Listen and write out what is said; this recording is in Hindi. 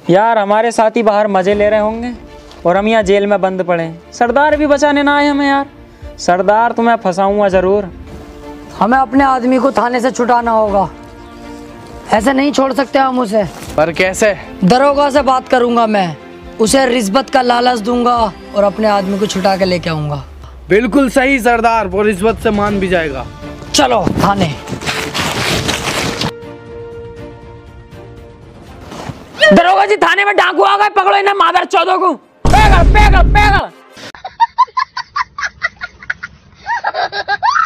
यार हमारे साथी बाहर मजे ले रहे होंगे और हम यहाँ जेल में बंद पड़े। सरदार भी बचाने ना आए हमें। यार सरदार तुम्हें फंसाऊंगा जरूर। हमें अपने आदमी को थाने से छुटाना होगा, ऐसे नहीं छोड़ सकते हम उसे। पर कैसे? दरोगा से बात करूंगा मैं, उसे रिश्वत का लालच दूंगा और अपने आदमी को छुटा के लेके आऊंगा। बिल्कुल सही सरदार, वो रिश्वत से मान भी जाएगा। चलो थाने। दरोगा जी थाने में डाकू आ गए, पकड़ो इन्हें मादर चौदह को। पेगड़ पेगड़ पेगड़।